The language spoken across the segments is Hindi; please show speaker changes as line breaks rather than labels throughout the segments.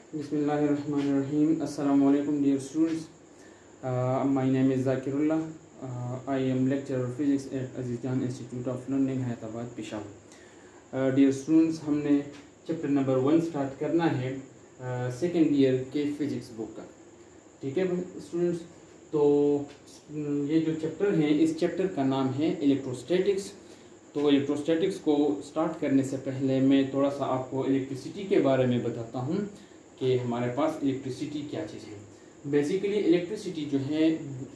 Bismillahirrahmanirrahim. Assalamu alaikum dear students. My name is Zakirullah. I am lecturer of physics at Azizjan Institute of Learning, Hyderabad, Peshawar. Dear students, हमने चैप्टर नंबर 1 स्टार्ट करना है सेकेंड ईयर के फिजिक्स बुक का। ठीक है स्टूडेंट्स, तो ये जो चैप्टर है इस चैप्टर का नाम है इलेक्ट्रोस्टैटिक्स। तो इलेक्ट्रोस्टैटिक्स को स्टार्ट करने से पहले मैं थोड़ा सा आपको इलेक्ट्रिसिटी के बारे में बताता हूँ कि हमारे पास इलेक्ट्रिसिटी क्या चीज़ है। बेसिकली इलेक्ट्रिसिटी जो है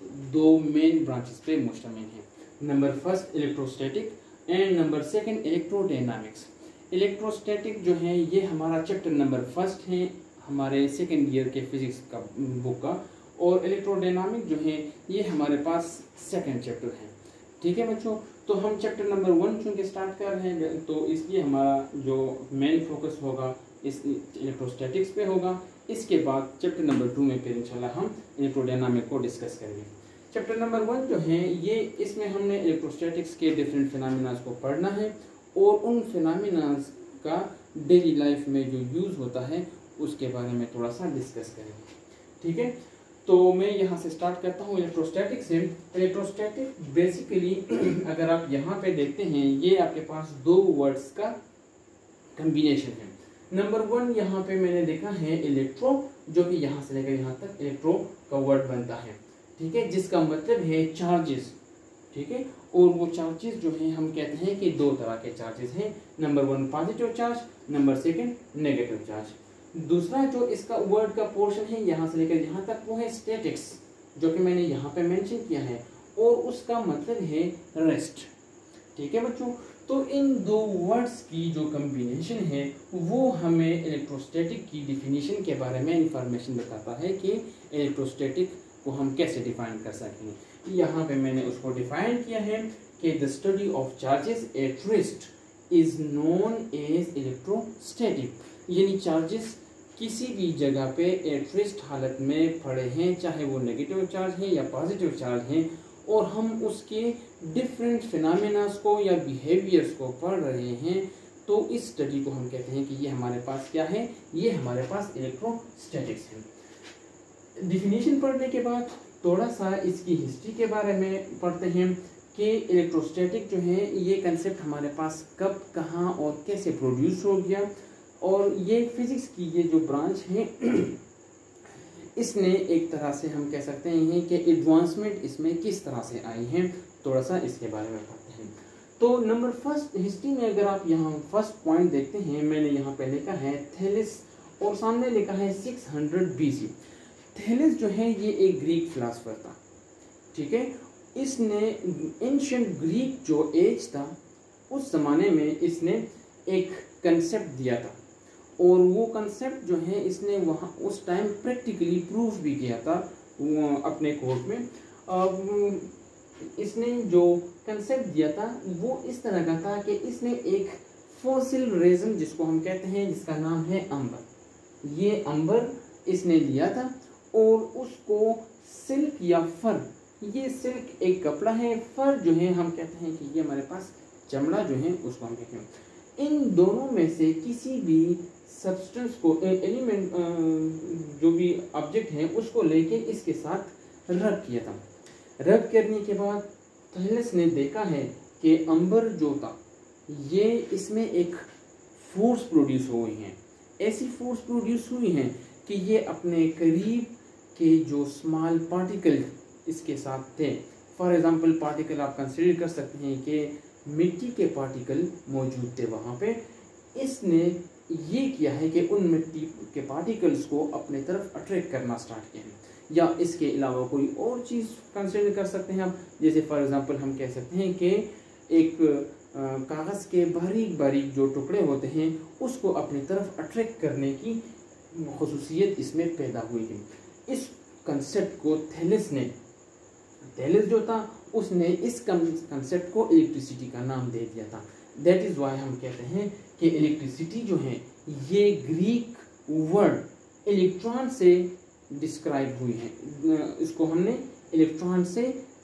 दो मेन ब्रांचेस पे मुश्तमिल है। Number first electrostatic and number second electrodynamics. Electrostatic जो है ये हमारा चैप्टर नंबर फर्स्ट है हमारे सेकंड ईयर के फिजिक्स का बुक का, और इलेक्ट्रोडायनामिक जो है ये हमारे पास सेकंड चैप्टर है। ठीक है बच्चों, तो हम चैप्टर नंबर 1 चूँकि स्टार्ट कर रहे हैं तो इसलिए हमारा जो मेन फोकस होगा इस इलेक्ट्रोस्टैटिक्स पे होगा। इसके बाद चैप्टर नंबर 2 में फिर इंशाल्लाह हम इलेक्ट्रोडायनामिक को डिस्कस करेंगे। चैप्टर नंबर 1 जो है ये इसमें हमने इलेक्ट्रोस्टैटिक्स के डिफरेंट फिनोमेनास को पढ़ना है और उन फिनोमेनास का डेली लाइफ में जो यूज़ होता है उसके बारे में थोड़ा सा डिस्कस करेंगे। ठीक है, तो मैं यहाँ से स्टार्ट करता हूँ इलेक्ट्रोस्टैटिक से। इलेक्ट्रोस्टैटिक बेसिकली अगर आप यहाँ पे देखते हैं ये आपके पास दो वर्ड्स का कम्बिनेशन है। नंबर 1 यहाँ पे मैंने देखा है इलेक्ट्रो, जो कि यहाँ से लेकर यहाँ तक इलेक्ट्रो का वर्ड बनता है। ठीक है, जिसका मतलब है चार्जेस। ठीक है, और वो चार्जेस जो हैं हम कहते हैं कि दो तरह के चार्जेस हैं। Number 1 positive charge, number 2 negative charge. दूसरा जो इसका वर्ड का पोर्शन है यहाँ से लेकर यहाँ तक वो है स्टैटिक्स, जो कि मैंने यहाँ पे मेंशन किया है, और उसका मतलब है रेस्ट। ठीक है बच्चों, तो इन दो वर्ड्स की जो कम्बिनेशन है वो हमें इलेक्ट्रोस्टैटिक की डिफिनीशन के बारे में इंफॉर्मेशन बताता है कि इलेक्ट्रोस्टैटिक को हम कैसे डिफाइन कर सकें। यहाँ पे मैंने उसको डिफाइन किया है कि the study of charges at rest is known as electrostatic. यानी चार्जेस किसी भी जगह पे एट रेस्ट हालत में पड़े हैं, चाहे वो नेगेटिव चार्ज है या पॉजिटिव चार्ज है, और हम उसके डिफरेंट फिनोमेनास को या बिहेवियर्स को पढ़ रहे हैं, तो इस स्टडी को हम कहते हैं कि ये हमारे पास क्या है, ये हमारे पास इलेक्ट्रोस्टैटिक्स है। डिफिनीशन पढ़ने के बाद थोड़ा सा इसकी हिस्ट्री के बारे में पढ़ते हैं कि इलेक्ट्रोस्टैटिक जो है ये कंसेप्ट हमारे पास कब, कहाँ और कैसे प्रोड्यूस हो गया, और ये फिजिक्स की ये जो ब्रांच है इसने एक तरह से हम कह सकते हैं कि एडवांसमेंट इसमें किस तरह से आई है, थोड़ा सा इसके बारे में पढ़ते हैं। तो नंबर फर्स्ट हिस्ट्री में अगर आप यहाँ फर्स्ट पॉइंट देखते हैं, मैंने यहाँ पे लिखा है थेलिस और सामने लिखा है 600 BC। थेलिस जो है ये एक ग्रीक फिलासफर था। ठीक है, इसने एंशिएंट ग्रीक जो एज था उस जमाने में इसने एक कंसेप्ट दिया था, और वो कंसेप्ट जो है इसने वहाँ उस टाइम प्रैक्टिकली प्रूफ भी किया था अपने कोर्ट में। इसने जो कंसेप्ट दिया था वो इस तरह का था कि इसने एक फॉसिल रेजन जिसको हम कहते हैं, जिसका नाम है अंबर, ये अंबर इसने लिया था और उसको सिल्क या फर, ये सिल्क एक कपड़ा है, फर जो है हम कहते हैं कि ये हमारे पास चमड़ा जो है उसको हम कहते हैं। इन दोनों में से किसी भी सब्सटेंस को, एलिमेंट जो भी ऑब्जेक्ट है उसको लेके इसके साथ रब किया था। रब करने के बाद थेलिस ने देखा है कि अंबर जो था ये इसमें एक फोर्स प्रोड्यूस हुई है, ऐसी फोर्स प्रोड्यूस हुई है कि ये अपने करीब के जो स्मॉल पार्टिकल इसके साथ थे, फॉर एग्जांपल पार्टिकल आप कंसिडर कर सकते हैं कि मिट्टी के पार्टिकल मौजूद थे वहाँ पे, इसने ये किया है कि उन मिट्टी के पार्टिकल्स को अपने तरफ अट्रैक्ट करना स्टार्ट किया है। या इसके अलावा कोई और चीज़ कंसिडर कर सकते हैं आप, जैसे फॉर एग्जांपल हम कह सकते हैं कि एक कागज़ के बारीक बारीक जो टुकड़े होते हैं उसको अपनी तरफ अट्रैक्ट करने की खसूसियत इसमें पैदा हुई है। इस कंसेप्ट को थेलिस जो था उसने इस कंसेप्ट को इलेक्ट्रिसिटी का नाम दे दिया था। दैट इज़ वाई हम कहते हैं कि इलेक्ट्रिसिटी जो है ये ग्रीक वर्ड इलेक्ट्रॉन से डिस्क्राइब हुई है, इसको हमने इलेक्ट्रॉन से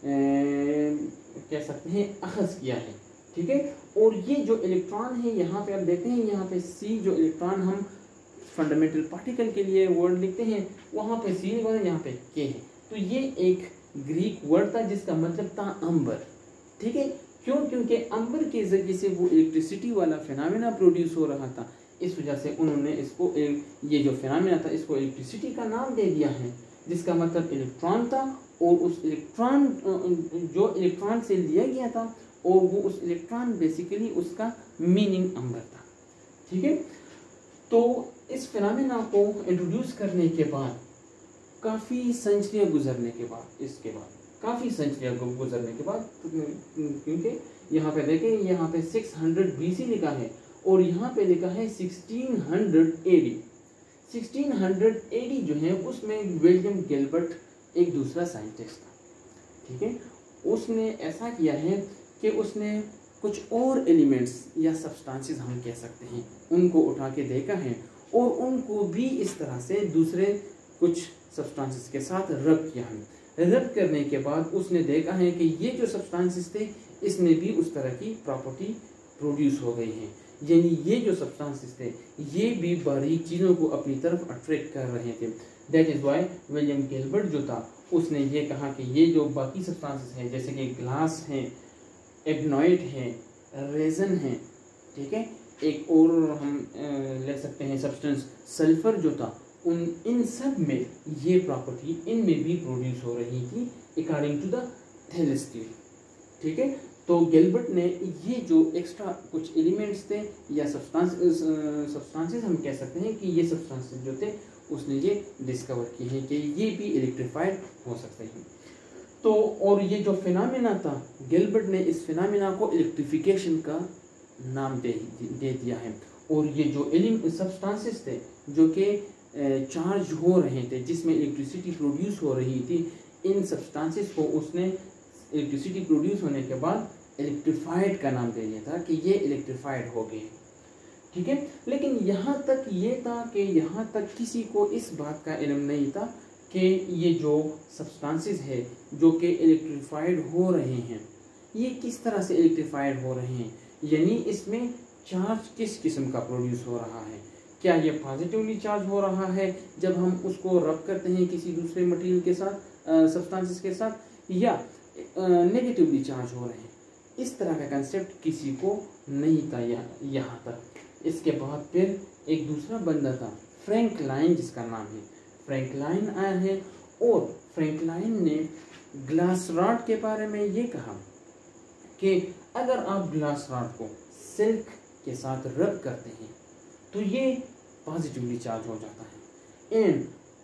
कह सकते हैं अखज़ किया है। ठीक है, और ये जो इलेक्ट्रॉन है यहाँ पे आप देखते हैं, यहाँ पे सी जो इलेक्ट्रॉन हम फंडामेंटल पार्टिकल के लिए वर्ड लिखते हैं, वहाँ पे सी लिखा है, यहाँ पे के है। तो ये एक ग्रीक वर्ड था जिसका मतलब था अंबर। ठीक है, क्यों? क्योंकि अंबर के जरिए से वो इलेक्ट्रिसिटी वाला फिनोमेना प्रोड्यूस हो रहा था, इस वजह से उन्होंने इसको ये जो फिनोमेना था इसको इलेक्ट्रिसिटी का नाम दे दिया है, जिसका मतलब इलेक्ट्रॉन था। और उस इलेक्ट्रॉन जो इलेक्ट्रॉन से लिया गया था, और वो उस इलेक्ट्रॉन बेसिकली उसका मीनिंग अंबर था। ठीक है, तो इस फिनोमेना को इंट्रोड्यूस करने के बाद काफ़ी सेंचुरियाँ गुजरने के बाद, इसके बाद काफ़ी सेंचुरियाँ गुजरने के बाद, क्योंकि यहाँ पे देखें, यहाँ पे 600 BC लिखा है और यहाँ पे लिखा है 1600 AD। 1600 AD जो है उसमें विलियम गिलबर्ट एक दूसरा साइंटिस्ट था। ठीक है, उसने ऐसा किया है कि उसने कुछ और एलिमेंट्स या सब्सटेंसेस हम कह सकते हैं, उनको उठा के देखा है और उनको भी इस तरह से दूसरे कुछ सब्सटेंसेस के साथ रब किया है। रब करने के बाद उसने देखा है कि ये जो सब्सटेंसेस थे इसमें भी उस तरह की प्रॉपर्टी प्रोड्यूस हो गई है, यानी ये जो सब्सटेंसेस थे ये भी बारीक चीज़ों को अपनी तरफ अट्रैक्ट कर रहे थे। That is why William Gilbert जो था उसने ये कहा कि ये जो बाकी सब्सटेंसेस हैं, जैसे कि ग्लास हैं, एबनॉइड है, रेजन है, ठीक है, एक और हम ले सकते हैं सब्सटेंस सल्फर जो था, इन सब में ये प्रॉपर्टी इनमें भी प्रोड्यूस हो रही थी according to the Thales theory. ठीक है, तो गिलबर्ट ने ये जो एक्स्ट्रा कुछ एलिमेंट्स थे या सब्सटेंसेस हम कह सकते हैं कि ये सब्सटेंसेस जो थे उसने ये डिस्कवर किए हैं कि ये भी इलेक्ट्रीफाइड हो सकते हैं। तो और ये जो फिनोमेना था, गिलबर्ट ने इस फिनोमेना को इलेक्ट्रिफिकेशन का नाम दे दिया है। और ये जो सब्सटेंसेस थे जो कि चार्ज हो रहे थे, जिसमें इलेक्ट्रिसिटी प्रोड्यूस हो रही थी, इन सब्सटेंसेस को उसने इलेक्ट्रिसिटी प्रोड्यूस होने के बाद इलेक्ट्रीफाइड का नाम दे दिया था कि ये इलेक्ट्रीफाइड हो गए। ठीक है, लेकिन यहाँ तक ये था कि यहाँ तक किसी को इस बात का इल्म नहीं था कि ये जो सब्सटेंसेस है जो कि इलेक्ट्रीफाइड हो रहे हैं, ये किस तरह से इलेक्ट्रीफाइड हो रहे हैं, यानी इसमें चार्ज किस किस्म का प्रोड्यूस हो रहा है। क्या ये पॉजिटिवली चार्ज हो रहा है जब हम उसको रब करते हैं किसी दूसरे मटेरियल के साथ, सब्सटेंसेस के साथ, या नेगेटिवली चार्ज हो रहे हैं। इस तरह का कंसेप्ट किसी को नहीं था यहाँ तक। इसके बाद फिर एक दूसरा बंदा था फ्रैंकलाइन, जिसका नाम है फ्रैंकलाइन आया है, और फ्रैंकलाइन ने ग्लास रॉड के बारे में ये कहा कि अगर आप ग्लास रॉड को सिल्क के साथ रब करते हैं तो ये पॉजिटिवली चार्ज हो जाता है। एंड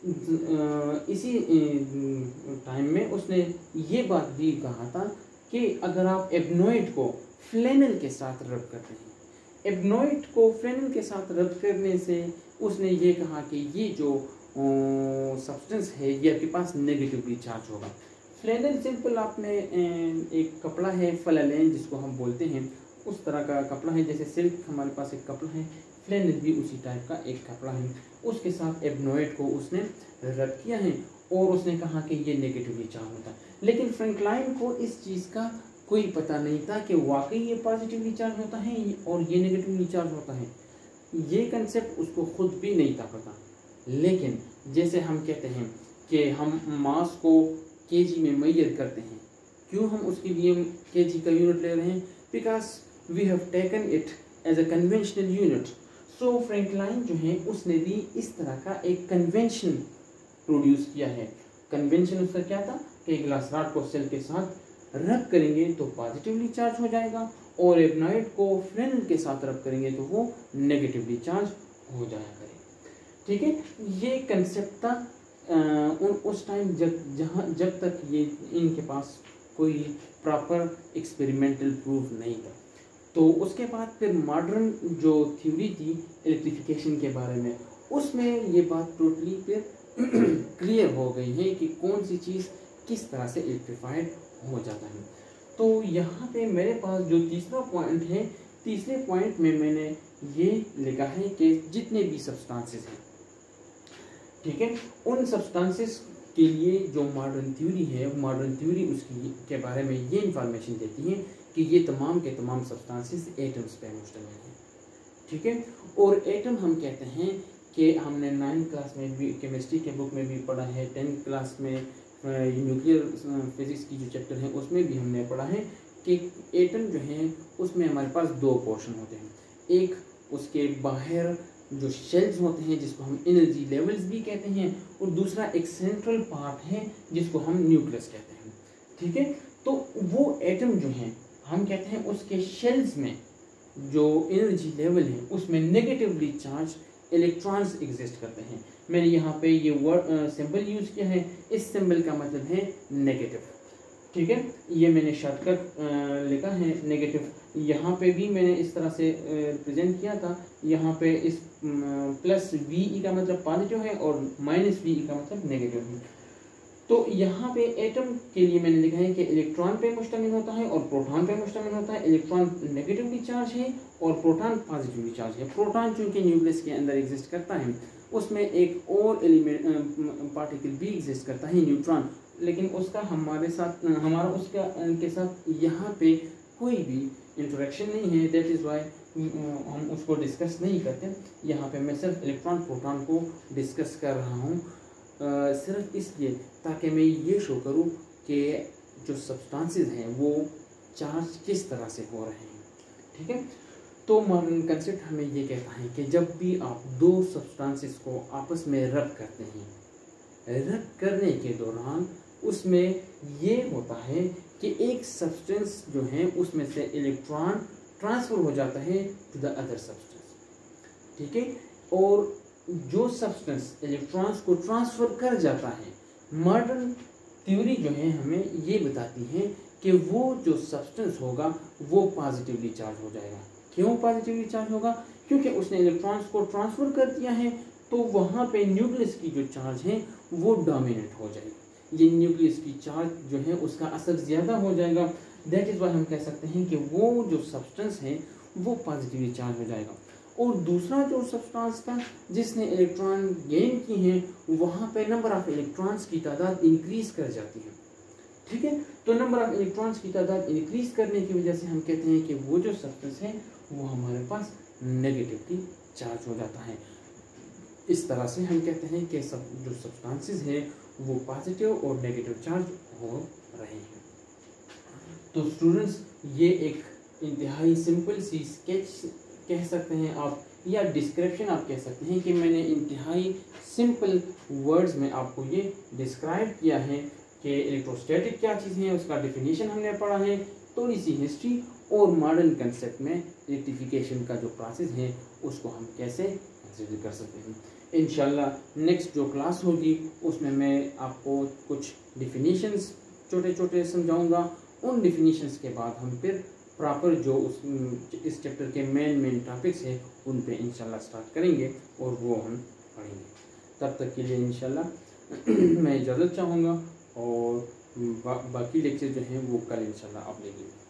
इसी टाइम में उसने ये बात भी कहा था कि अगर आप एबनॉइड को फ्लेनल के साथ रब करते हैं, एबनॉइड को फ्लेनल के साथ रब करने से उसने ये कहा कि ये जो सब्सटेंस है ये आपके पास नेगेटिवली चार्ज होगा। फ्लेनल सिंपल आपने एक कपड़ा है फ्लेनल जिसको हम बोलते हैं, उस तरह का कपड़ा है, जैसे सिल्क हमारे पास एक कपड़ा है, फ्लेनल भी उसी टाइप का एक कपड़ा है। उसके साथ एबनॉइड को उसने रब किया है और उसने कहा कि ये नेगेटिवली चार्ज होता है। लेकिन फ्रैंकलाइन को इस चीज़ का कोई पता नहीं था कि वाकई ये पॉजिटिवली चार्ज होता है और ये नेगेटिवली चार्ज होता है। ये कंसेप्ट उसको खुद भी नहीं था पता। लेकिन जैसे हम कहते हैं कि हम मास को केजी में मेजर करते हैं, क्यों हम उसके लिए केजी का यूनिट ले रहे हैं? Because we have taken it as a conventional unit. So Franklin जो है उसने भी इस तरह का एक कन्वेंशन प्रोड्यूस किया है। कन्वेंशन उसका क्या था कि ग्लास रॉड को सेल के साथ रब करेंगे तो पॉजिटिवली चार्ज हो जाएगा और एबनॉइड को फ्लेनल के साथ रब करेंगे तो वो नेगेटिवली चार्ज हो जाया करेगा। ठीक है, ये कंसेप्ट था उस टाइम जब तक ये इनके पास कोई प्रॉपर एक्सपेरिमेंटल प्रूफ नहीं था। तो उसके बाद फिर मॉडर्न जो थ्योरी थी इलेक्ट्रिफिकेशन के बारे में, उसमें ये बात टोटली फिर क्लियर हो गई है कि कौन सी चीज़ किस तरह से इलेक्ट्रीफाइड हो जाता है। तो यहाँ पे मेरे पास जो तीसरा पॉइंट है, तीसरे पॉइंट में मैंने ये लिखा है कि जितने भी सब्सटेंसेस हैं, ठीक है, उन सब्सटेंसेस के लिए जो मॉडर्न थ्योरी है, मॉडर्न थ्योरी उसकी के बारे में ये इंफॉर्मेशन देती है कि ये तमाम के तमाम सब्सटेंसेस एटम्स पे मुश्तमिल हैं। ठीक है, और एटम हम कहते हैं कि हमने 9th क्लास में भी केमिस्ट्री के बुक में भी पढ़ा है, 10th क्लास में न्यूक्लियर फिजिक्स की जो चैप्टर है उसमें भी हमने पढ़ा है कि एटम जो है उसमें हमारे पास दो पोर्शन होते हैं। एक उसके बाहर जो शेल्स होते हैं जिसको हम एनर्जी लेवल्स भी कहते हैं, और दूसरा एक सेंट्रल पार्ट है जिसको हम न्यूक्लियस कहते हैं। ठीक है, तो वो एटम जो है हम कहते हैं उसके शेल्स में जो एनर्जी लेवल है उसमें नेगेटिवली चार्ज इलेक्ट्रॉन्स एग्जिस्ट करते हैं। मैंने यहाँ पे ये वर्ड सिंबल यूज किया है, इस सिंबल का मतलब है नेगेटिव। ठीक है, ये मैंने शॉर्टकट लिखा है नेगेटिव। यहाँ पे भी मैंने इस तरह से रिप्रेजेंट किया था। यहाँ पे इस प्लस वी का मतलब पॉजिटिव है और माइनस वी का मतलब नेगेटिव है। तो यहाँ पे एटम के लिए मैंने लिखा है कि इलेक्ट्रॉन पे मुश्तमिल होता है और प्रोटॉन पे मुश्तमिल होता है। इलेक्ट्रॉन नेगेटिवली चार्ज है और प्रोटॉन पॉजिटिवली चार्ज है। प्रोटॉन चूंकि न्यूक्लियस के अंदर एग्जिस्ट करता है, उसमें एक और एलिमेंट पार्टिकल भी एग्जिस्ट करता है, न्यूट्रॉन, लेकिन उसका हमारा उसका के साथ यहाँ पे कोई भी इंटरेक्शन नहीं है। दैट इज़ वाई हम उसको डिस्कस नहीं करते। यहाँ पे मैं सिर्फ इलेक्ट्रॉन प्रोटॉन को डिस्कस कर रहा हूँ, सिर्फ इसलिए ताकि मैं ये शो करूँ कि जो सब्सटेंसेस हैं वो चार्ज किस तरह से हो रहे हैं। ठीक है, तो मॉडर्न कंसेप्ट हमें ये कहता है कि जब भी आप दो सब्सटेंसेस को आपस में रब करते हैं, रब करने के दौरान उसमें ये होता है कि एक सब्सटेंस जो है उसमें से इलेक्ट्रॉन ट्रांसफ़र हो जाता है टू द अदर सब्सटेंस। ठीक है, और जो सब्सटेंस इलेक्ट्रॉन्स को ट्रांसफ़र कर जाता है, मॉडर्न थ्योरी जो है हमें ये बताती है कि वो जो सब्सटेंस होगा वो पॉजिटिवली चार्ज हो जाएगा। क्यों पॉजिटिवली चार्ज होगा? क्योंकि उसने इलेक्ट्रॉन्स को ट्रांसफ़र कर दिया है, तो वहाँ पे न्यूक्लियस की जो चार्ज है वो डोमिनेट हो जाएगी। ये न्यूक्लियस की चार्ज जो है उसका असर ज़्यादा हो जाएगा। दैट इज़ वाई हम कह सकते हैं कि वो जो सब्सटेंस है वो पॉजिटिवली चार्ज हो जाएगा। और दूसरा जो सब्सटेंस था जिसने इलेक्ट्रॉन गेन की हैं, वहाँ पे नंबर ऑफ इलेक्ट्रॉन्स की तादाद इंक्रीज कर जाती है। ठीक है, तो नंबर ऑफ इलेक्ट्रॉन्स की तादाद इंक्रीज करने की वजह से हम कहते हैं कि वो जो सब्सटेंस है वो हमारे पास नेगेटिवली चार्ज हो जाता है। इस तरह से हम कहते हैं कि सब जो सब्सटेंसेस हैं वो पॉजिटिव और नेगेटिव चार्ज हो रहे हैं। तो स्टूडेंट्स, ये एक इंतहाई सिंपल सी स्केच कह सकते हैं आप, या डिस्क्रिप्शन आप कह सकते हैं कि मैंने इंतहाई सिंपल वर्ड्स में आपको ये डिस्क्राइब किया है कि इलेक्ट्रोस्टैटिक क्या चीज़ है, उसका डेफिनेशन हमने पढ़ा है, थोड़ी सी हिस्ट्री, और मॉडर्न कंसेप्ट में इलेक्ट्रिफिकेशन का जो प्रोसेस है उसको हम कैसे कंसिडर कर सकते हैं। इंशाल्लाह नेक्स्ट जो क्लास होगी उसमें मैं आपको कुछ डिफिनीशंस छोटे छोटे समझाऊंगा। उन डिफिनीशंस के बाद हम फिर प्रॉपर जो इस चैप्टर के मेन टॉपिक्स हैं उन पे इंशाल्लाह स्टार्ट करेंगे और वो हम पढ़ेंगे। तब तक के लिए इंशाल्लाह मैं इजाज़त चाहूँगा, और बाकी लेक्चर जो हैं वो कल इंशाल्लाह आप लेंगे।